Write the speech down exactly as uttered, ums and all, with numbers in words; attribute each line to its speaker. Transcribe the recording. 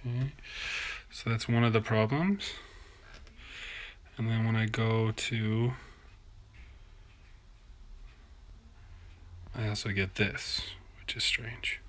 Speaker 1: Okay. So that's one of the problems. And then when I go to, I also get this, which is strange.